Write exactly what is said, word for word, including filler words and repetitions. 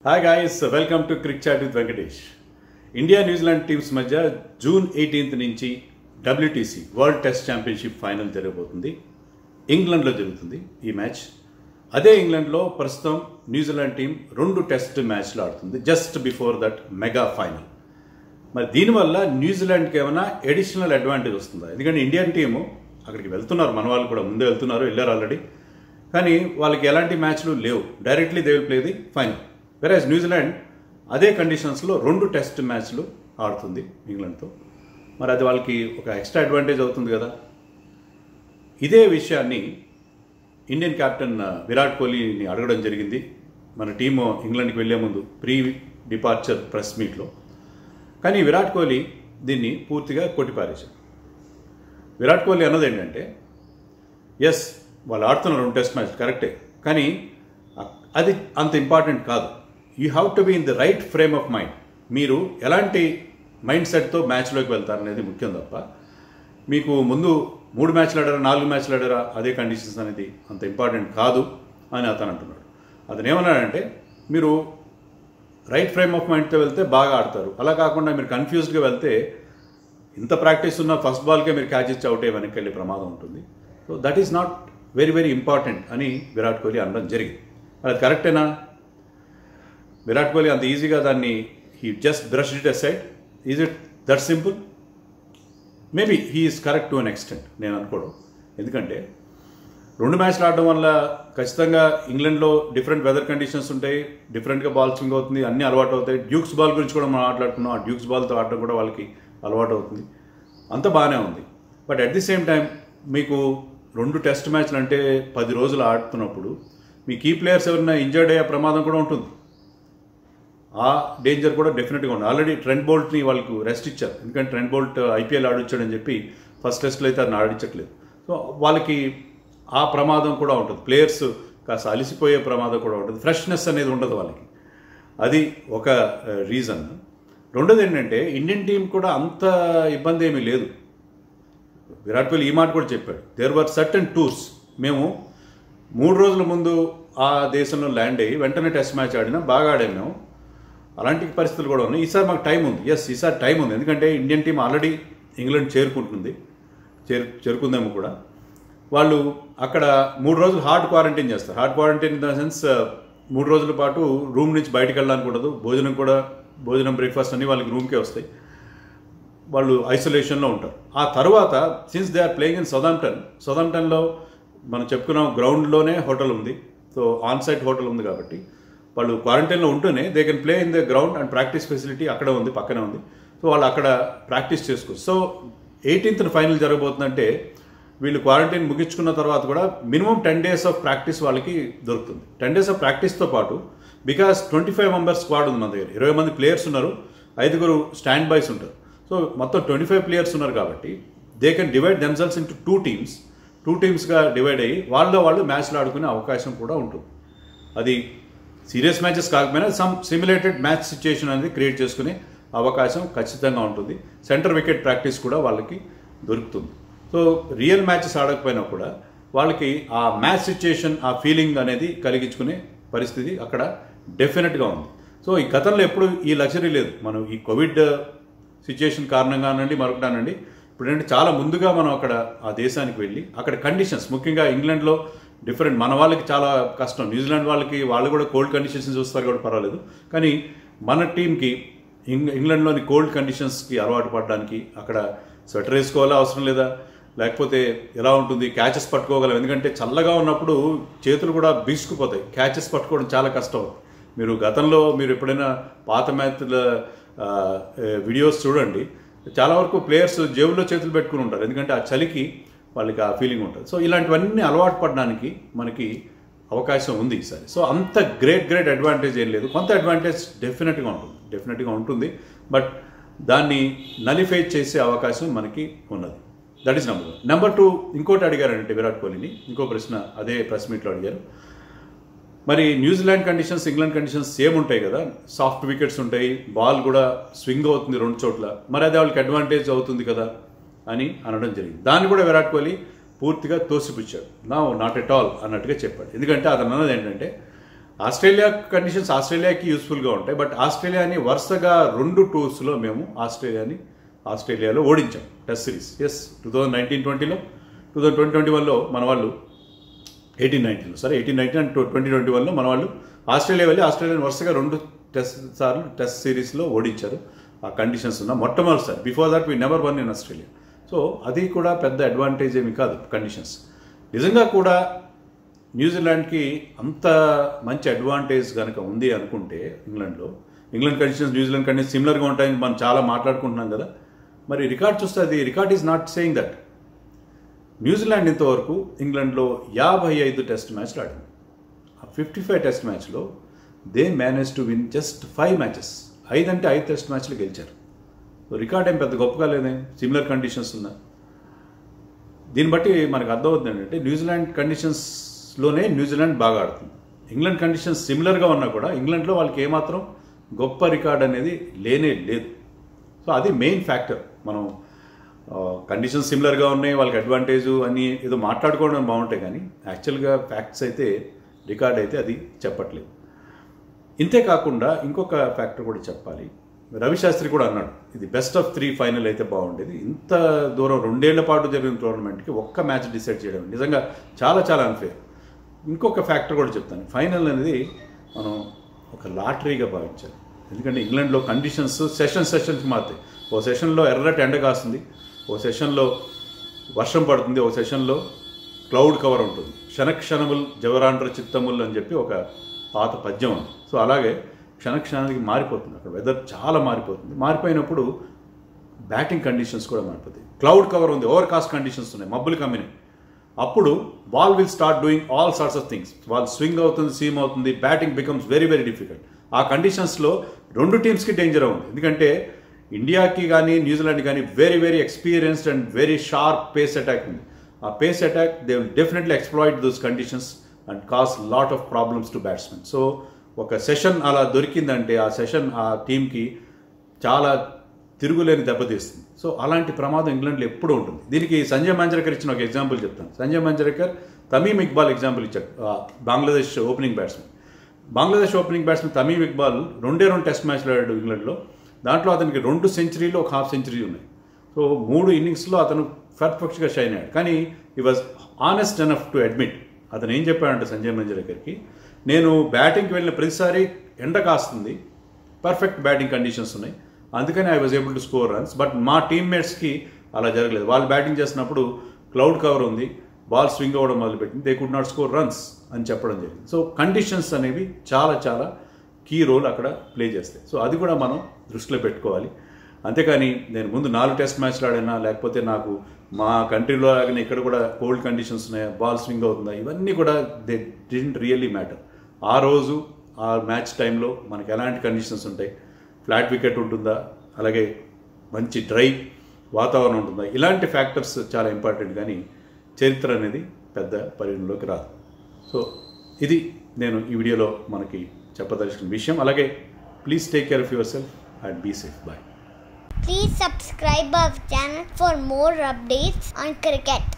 Hi guys, welcome to cric chat with Venkatesh. India New Zealand teams మధ్య June eighteenth నుంచి WTC world test championship final జరగబోతుంది. ఇంగ్లాండ్లో జరుగుతుంది ఈ మ్యాచ్. అదే ఇంగ్లాండ్లో ప్రస్తుతం న్యూజిలాండ్ టీం రెండు టెస్ట్ మ్యాచ్లు ఆడుతుంది just before that mega final. మరి దీనివల్ల న్యూజిలాండ్కి ఏమైనా ఎడిషనల్ అడ్వాంటేజ్ వస్తుందా? ఎందుకంటే ఇండియన్ టీము అక్కడికి వెళ్తున్నారు, మన వాళ్ళు కూడా ముందే వెళ్తున్నారు, వెళ్ళారు ఆల్రెడీ. కానీ వాళ్ళకి ఎలాంటి మ్యాచ్లు లేవు, directly they will play the final. Whereas New Zealand అదే కండిషన్స్లో రెండు టెస్ట్ మ్యాచ్లు ఆడుతుంది ఇంగ్లాండ్తో. మరి అది వాళ్ళకి ఒక ఎక్స్ట్రా అడ్వాంటేజ్ అవుతుంది కదా. ఇదే విషయాన్ని ఇండియన్ కెప్టెన్ విరాట్ కోహ్లీని అడగడం జరిగింది మన టీము ఇంగ్లాండ్కి వెళ్లే ముందు ప్రీ డిపార్చర్ ప్రెస్ మీట్లో. కానీ విరాట్ కోహ్లీ దీన్ని పూర్తిగా కొట్టిపారేశారు. విరాట్ కోహ్లీ అన్నది ఏంటంటే, ఎస్ వాళ్ళు ఆడుతున్నారు రెండు టెస్ట్ మ్యాచ్ కరెక్టే, కానీ అది అంత ఇంపార్టెంట్ కాదు. You have to be in the right frame of mind. మీరు ఎలాంటి మైండ్ సెట్తో మ్యాచ్లోకి వెళ్తారనేది ముఖ్యం తప్ప, మీకు ముందు మూడు మ్యాచ్లు ఆడారా నాలుగు మ్యాచ్లు ఆడారా అదే కండిషన్స్ అనేది అంత ఇంపార్టెంట్ కాదు అని అతను అంటున్నాడు. అతను ఏమన్నాడంటే, మీరు రైట్ ఫ్రేమ్ ఆఫ్ మైండ్తో వెళ్తే బాగా ఆడతారు, అలా కాకుండా మీరు కన్ఫ్యూజ్డ్గా వెళ్తే ఇంత ప్రాక్టీస్ ఉన్న ఫస్ట్ బాల్కే మీరు క్యాచ్ ఇచ్చి అవుట్ అయ్యి వెనక్కి వెళ్ళే ప్రమాదం ఉంటుంది. So that is not very very important అని విరాట్ కోహ్లీ అనడం జరిగింది. అది కరెక్టేనా? విరాట్ కోహ్లీ అంత ఈజీగా దాన్ని he just brush it aside? Is it that simple? Maybe he is correct to an extent, నేను అనుకోవడం. ఎందుకంటే రెండు మ్యాచ్లు ఆడడం వల్ల ఖచ్చితంగా ఇంగ్లాండ్లో డిఫరెంట్ వెదర్ కండిషన్స్ ఉంటాయి, డిఫరెంట్గా బాల్ స్వింగ్ అవుతుంది, అన్నీ అలవాటు అవుతాయి. డ్యూక్స్ బాల్ గురించి కూడా మనం మాట్లాడుతున్నాం, ఆ డ్యూక్స్ బాల్తో ఆడడం కూడా వాళ్ళకి అలవాటు అవుతుంది, అంత బాగానే ఉంది. But at the same time మీకు రెండు టెస్ట్ మ్యాచ్లు అంటే పది రోజులు ఆడుతున్నప్పుడు మీ కీ ప్లేయర్స్ ఎవరైనా ఇంజర్డ్ అయ్యే ప్రమాదం కూడా ఉంటుంది. ఆ డేంజర్ కూడా డెఫినెట్గా ఉంది. ఆల్రెడీ ట్రెంట్ బోల్ట్ని వాళ్ళకు రెస్ట్ ఇచ్చారు, ఎందుకంటే ట్రెంట్ బోల్ట్ ఐపీఎల్ ఆడిచ్చాడని చెప్పి ఫస్ట్ టెస్ట్లో అయితే అతను ఆడించట్లేదు. సో వాళ్ళకి ఆ ప్రమాదం కూడా ఉంటుంది, ప్లేయర్స్ కాస్త అలిసిపోయే ప్రమాదం కూడా ఉంటుంది, ఫ్రెష్నెస్ అనేది ఉండదు వాళ్ళకి. అది ఒక రీజన్. రెండోది ఏంటంటే, ఇండియన్ టీం కూడా అంత ఇబ్బంది ఏమీ లేదు. విరాట్ కోహ్లీ ఈ మాట కూడా చెప్పాడు, దేర్ వర్ సర్టన్ టూర్స్. మేము మూడు రోజుల ముందు ఆ దేశంలో ల్యాండ్ అయ్యి వెంటనే టెస్ట్ మ్యాచ్ ఆడినా బాగా ఆడాము మేము, అలాంటి పరిస్థితులు కూడా ఉన్నాయి. ఈసారి మాకు టైం ఉంది. ఎస్, ఈసారి టైం ఉంది, ఎందుకంటే ఇండియన్ టీం ఆల్రెడీ ఇంగ్లాండ్ చేరుకుంటుంది, చేరు చేరుకుందేమో కూడా. వాళ్ళు అక్కడ మూడు రోజులు హార్డ్ క్వారంటైన్ చేస్తారు. Hard quarantine in the sense మూడు రోజుల పాటు రూమ్ నుంచి బయటకు వెళ్ళడానికి ఉండదు, భోజనం కూడా భోజనం బ్రేక్ఫాస్ట్ అన్నీ వాళ్ళకి రూమ్కే వస్తాయి, వాళ్ళు ఐసోలేషన్లో ఉంటారు. ఆ తర్వాత since they are playing in Southampton, సౌదాంప్టన్లో మనం చెప్పుకున్నాం గ్రౌండ్లోనే హోటల్ ఉంది, సో ఆన్ సైట్ హోటల్ ఉంది కాబట్టి వాళ్ళు క్వారంటైన్లో ఉంటూనే they can play in the ground and practice facility అక్కడ ఉంది, పక్కనే ఉంది. సో వాళ్ళు అక్కడ ప్రాక్టీస్ చేసుకోవచ్చు. సో ఎయిటీన్త్న ఫైనల్ జరగబోతుందంటే వీళ్ళు క్వారంటైన్ ముగించుకున్న తర్వాత కూడా minimum ten days of practice వాళ్ళకి దొరుకుతుంది. టెన్ డేస్ ఆఫ్ ప్రాక్టీస్తో పాటు, because twenty five members squad ఉంది మన దగ్గర, ఇరవై మంది ప్లేయర్స్ ఉన్నారు, ఐదుగురు స్టాండ్ బైస్ ఉంటారు. సో మొత్తం ట్వంటీ ఫైవ్ ప్లేయర్స్ ఉన్నారు కాబట్టి they can divide themselves into two teams two టీమ్స్గా డివైడ్ అయ్యి వాళ్ళలో వాళ్ళు మ్యాచ్లు ఆడుకునే అవకాశం కూడా ఉంటుంది. అది సీరియస్ మ్యాచెస్ కాకపోయినా సమ్ సిమ్యులేటెడ్ మ్యాచ్ సిచ్యుయేషన్ అనేది క్రియేట్ చేసుకునే అవకాశం ఖచ్చితంగా ఉంటుంది. సెంటర్ వికెట్ ప్రాక్టీస్ కూడా వాళ్ళకి దొరుకుతుంది. సో రియల్ మ్యాచెస్ ఆడకపోయినా కూడా వాళ్ళకి ఆ మ్యాచ్ సిచ్యుయేషన్, ఆ ఫీలింగ్ అనేది కలిగించుకునే పరిస్థితి అక్కడ డెఫినెట్గా ఉంది. సో ఈ గతంలో ఎప్పుడు ఈ లగ్జరీ లేదు. మనం ఈ కోవిడ్ సిచ్యుయేషన్ కారణంగానండి మరొకటానండి ఇప్పుడు ఏంటంటే చాలా ముందుగా మనం అక్కడ ఆ దేశానికి వెళ్ళి అక్కడ కండిషన్స్, ముఖ్యంగా ఇంగ్లాండ్లో డిఫరెంట్, మన వాళ్ళకి చాలా కష్టం, న్యూజిలాండ్ వాళ్ళకి వాళ్ళు కూడా కోల్డ్ కండిషన్స్ చూస్తారు కూడా పర్వాలేదు, కానీ మన టీంకి ఇంగ్ ఇంగ్లాండ్లోని కోల్డ్ కండిషన్స్కి అలవాటు పడడానికి అక్కడ స్వెటర్ వేసుకోవాలా అవసరం లేదా, లేకపోతే ఎలా ఉంటుంది, క్యాచెస్ పట్టుకోగలం, ఎందుకంటే చల్లగా ఉన్నప్పుడు చేతులు కూడా బీసుకుపోతాయి, క్యాచెస్ పట్టుకోవడం చాలా కష్టం. మీరు గతంలో మీరు ఎప్పుడైనా పాత మ్యాచ్ల వీడియోస్ చూడండి, చాలా వరకు ప్లేయర్స్ జేబుల్లో చేతులు పెట్టుకుని ఉంటారు, ఎందుకంటే ఆ చలికి వాళ్ళకి ఆ ఫీలింగ్ ఉంటుంది. సో ఇలాంటివన్నీ అలవాటు పడడానికి మనకి అవకాశం ఉంది ఈసారి. సో అంత గ్రేట్ గ్రేట్ అడ్వాంటేజ్ ఏం లేదు, కొంత అడ్వాంటేజ్ డెఫినెట్గా ఉంటుంది డెఫినెట్గా ఉంటుంది బట్ దాన్ని నలిఫై చేసే అవకాశం మనకి ఉన్నది. That is number one. Number two, ఇంకోటి అడిగారంటే విరాట్ కోహ్లీని, ఇంకో ప్రశ్న అదే ప్రెస్ మీట్లో అడిగారు. మరి New Zealand conditions England conditions same ఉంటాయి కదా, సాఫ్ట్ వికెట్స్ ఉంటాయి, బాల్ కూడా స్వింగ్ అవుతుంది రెండు చోట్ల, మరి అది వాళ్ళకి అడ్వాంటేజ్ అవుతుంది కదా అని అనడం జరిగింది. దాన్ని కూడా విరాట్ కోహ్లీ పూర్తిగా తోసిపుచ్చాడు. నా నాట్ ఎట్ ఆల్ అన్నట్టుగా చెప్పాడు. ఎందుకంటే అతను అన్నది ఏంటంటే, ఆస్ట్రేలియా కండిషన్స్ ఆస్ట్రేలియాకి యూస్ఫుల్గా ఉంటాయి. బట్ ఆస్ట్రేలియాని వరుసగా రెండు టూర్స్లో మేము ఆస్ట్రేలియాని ఆస్ట్రేలియాలో ఓడించాం test series. Yes two thousand nineteen ట్వంటీలో టూ థౌజండ్ ట్వంటీ ట్వంటీ వన్లో మన వాళ్ళు ఎయిటీన్ నైన్టీన్లో సరే eighteen nineteen and twenty twenty వన్లో మన వాళ్ళు ఆస్ట్రేలియా వెళ్ళి ఆస్ట్రేలియాని వరుసగా రెండు టెస్ట్ సార్లు టెస్ట్ సిరీస్లో ఓడించారు. ఆ కండిషన్స్ ఉన్న మొట్టమొదటిసారి. Before that we never won in Australia. So అది కూడా పెద్ద అడ్వాంటేజ్ ఏమి కాదు కండిషన్స్. నిజంగా కూడా న్యూజిలాండ్కి అంత మంచి అడ్వాంటేజ్ కనుక ఉంది అనుకుంటే ఇంగ్లాండ్లో, ఇంగ్లాండ్ కండిషన్స్ న్యూజిలాండ్ కండిషన్స్ సిమిలర్గా ఉంటాయని మనం చాలా మాట్లాడుకుంటున్నాం కదా. మరి రికార్డ్ చూస్తే అది record is not saying that. New Zealand ఇంతవరకు ఇంగ్లాండ్లో యాభై ఐదు టెస్ట్ మ్యాచ్లు ఆడింది. ఆ ఫిఫ్టీ ఫైవ్ టెస్ట్ మ్యాచ్లో they manage to win just five matches. ఐదు అంటే ఐదు టెస్ట్ మ్యాచ్లు గెలిచారు. రికార్డ్ ఏం పెద్ద గొప్పగా లేదేం, సిమిలర్ కండిషన్స్ ఉన్నా. దీన్ని బట్టి మనకు అర్థమవుతుంది ఏంటంటే న్యూజిలాండ్ కండిషన్స్లోనే న్యూజిలాండ్ బాగా ఆడుతుంది. ఇంగ్లాండ్ కండిషన్స్ సిమిలర్గా ఉన్నా కూడా ఇంగ్లాండ్లో వాళ్ళకి ఏమాత్రం గొప్ప రికార్డ్ అనేది లేనే లేదు. సో అది మెయిన్ ఫ్యాక్టర్. మనం కండిషన్స్ సిమిలర్గా ఉన్నాయి, వాళ్ళకి అడ్వాంటేజ్ అని ఏదో మాట్లాడుకోవడం బాగుంటాయి, కానీ యాక్చువల్గా ఫ్యాక్ట్స్ అయితే రికార్డ్ అయితే అది చెప్పట్లేదు. ఇంతే కాకుండా ఇంకొక ఫ్యాక్టర్ కూడా చెప్పాలి. రవి శాస్త్రి కూడా అన్నాడు ఇది బెస్ట్ ఆఫ్ త్రీ ఫైనల్ అయితే బాగుండేది. ఇంత దూరం రెండేళ్ల పాటు జరిగిన టోర్నమెంట్కి ఒక్క మ్యాచ్ డిసైడ్ చేయడం నిజంగా చాలా చాలా అన్ఫేర్. ఇంకొక ఫ్యాక్టర్ కూడా చెప్తాను. ఫైనల్ అనేది మనం ఒక లాటరీగా భావించాలి. ఎందుకంటే ఇంగ్లాండ్లో కండిషన్స్ సెషన్ సెషన్కి మారుతాయి. ఓ సెషన్లో ఎర్రటి ఎండ కాస్తుంది, ఓ సెషన్లో వర్షం పడుతుంది, ఓ సెషన్లో క్లౌడ్ కవర్ ఉంటుంది. క్షణక్షణములు జవరాండ్ర చిత్తములు అని చెప్పి ఒక పాత పద్యం ఉంది. సో అలాగే క్షణక్షణానికి మారిపోతుంది. అక్కడ వెదర్ చాలా మారిపోతుంది. మారిపోయినప్పుడు బ్యాటింగ్ కండిషన్స్ కూడా మారిపోతాయి. క్లౌడ్ కవర్ ఉంది, ఓవర్ కాస్ట్ కండిషన్స్ ఉన్నాయి, మబ్బులు కమ్మినాయి. అప్పుడు ball will start doing all sorts of things. Ball swing అవుతుంది, సీమ్ అవుతుంది, batting becomes very very difficult. ఆ కండిషన్స్లో రెండు టీమ్స్కి డేంజర్ ఉంది. ఎందుకంటే ఇండియాకి కానీ న్యూజిలాండ్ కానీ very very experienced and very sharp pace attack ఉంది. ఆ pace attack they will definitely exploit those conditions and cause lot of problems to batsmen. So ఒక సెషన్ అలా దొరికిందంటే ఆ సెషన్ ఆ టీంకి చాలా తిరుగులేని దెబ్బతీస్తుంది. సో అలాంటి ప్రమాదం ఇంగ్లాండ్లో ఎప్పుడూ ఉంటుంది. దీనికి సంజయ్ మంజరేకర్ ఇచ్చిన ఒక ఎగ్జాంపుల్ చెప్తాను. సంజయ్ మంజరేకర్ తమీమ్ ఇక్బాల్ ఎగ్జాంపుల్ ఇచ్చాడు. Bangladesh opening batsmen Bangladesh opening batsmen Tamim Iqbal రెండే రెండు టెస్ట్ మ్యాచ్లు ఆడాడు ఇంగ్లాండ్లో. దాంట్లో అతనికి రెండు సెంచరీలు ఒక హాఫ్ సెంచరీ ఉన్నాయి. సో మూడు ఇన్నింగ్స్లో అతను పర్ఫెక్ట్గా షైన్ అయ్యాడు. కానీ he was honest enough to admit. అతను ఏం చెప్పాడంటే సంజయ్ మంజరేకర్కి, నేను బ్యాటింగ్కి వెళ్ళిన ప్రతిసారి ఎండ కాస్తుంది, పర్ఫెక్ట్ బ్యాటింగ్ కండిషన్స్ ఉన్నాయి, అందుకని I was able to score runs. But మా టీమ్మేట్స్కి అలా జరగలేదు. వాళ్ళు బ్యాటింగ్ చేసినప్పుడు క్లౌడ్ కవర్ ఉంది, బాల్ స్వింగ్ అవ్వడం మొదలుపెట్టింది, they could not score runs అని చెప్పడం జరిగింది. సో కండిషన్స్ అనేవి చాలా చాలా కీ రోల్ అక్కడ ప్లే చేస్తాయి. సో అది కూడా మనం దృష్టిలో పెట్టుకోవాలి. అంతేకాని నేను ముందు నాలుగు టెస్ట్ మ్యాచ్లు ఆడినా, లేకపోతే నాకు మా కంట్రీలో లాగానే ఇక్కడ కూడా కోల్డ్ కండిషన్స్ ఉన్నాయా, బాల్ స్వింగ్ అవుతుందా, ఇవన్నీ కూడా దే డిడ్ంట్ రియల్లీ మ్యాటర్. ఆ రోజు ఆ మ్యాచ్ టైంలో మనకి ఎలాంటి కండిషన్స్ ఉంటాయి, ఫ్లాట్ వికెట్ ఉంటుందా, అలాగే మంచి డ్రై వాతావరణం ఉంటుందా, ఇలాంటి ఫ్యాక్టర్స్ చాలా ఇంపార్టెంట్. కానీ చరిత్ర అనేది పెద్ద పరిగణలోకి రాదు. సో ఇది నేను ఈ వీడియోలో మనకి చెప్పదలుచుకున్న విషయం. అలాగే please take care of yourself and be safe. Bye. Please subscribe our channel for more updates on cricket.